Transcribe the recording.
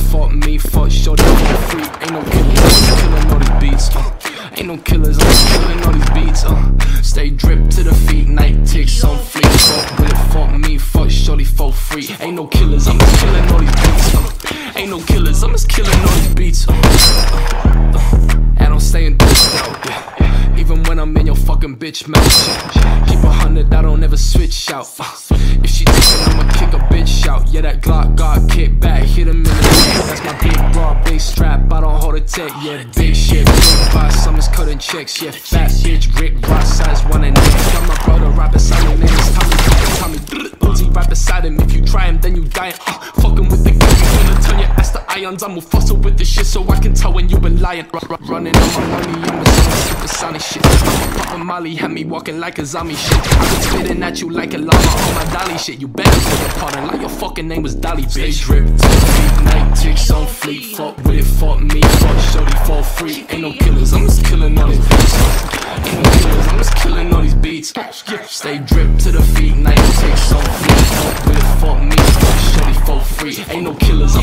fuck me, fuck shorty, fuck free. Ain't no killers, I'm killing all these beats. Ain't no killers, I'm killing all these beats. Stay drip to the feet, night ticks on fleek. Fuck with it, fuck me, fuck shorty, fuck free. Ain't no killers, I'm just killing all these beats. Ain't no killers, I'm just killing all these beats. And I'm staying dipped out, yeah. Even when I'm in your fucking bitch mouth. Keep 100, I don't ever switch out. If she talking, I'ma kick a bitch out. Yeah, that Glock got kicked back, hit him in the neck. That's my big bra, big strap, I don't hold a tech. Yeah, big shit, big boss, I'm just cutting checks. Yeah, fat bitch, Rick Ross, size 1 and 8. Got my brother right beside me, name is Tommy. Uzi right beside him, if you try him, then you dying. Fucking with the game, you gonna turn your ass to ions. I'm fussle with the shit so I can tell when you been lying. Running on my money, I'm a supersonic shit. Poppin' Molly, had me walking like a zombie shit. I been spitting at you like a llama on my dolly shit. You better take a pardon like your fucking name was Dolly, bitch. Stay drip to the feet, night ticks on fleek. Fuck with it, fuck me, fuck shorty, fall free. Ain't no killers, I'm just killing all these beats. Ain't no killers, I'm just killing all these beats. Stay drip to the feet, night ticks on fleek. Fuck with it, fuck me, fuck shorty, fall free. Ain't no killers,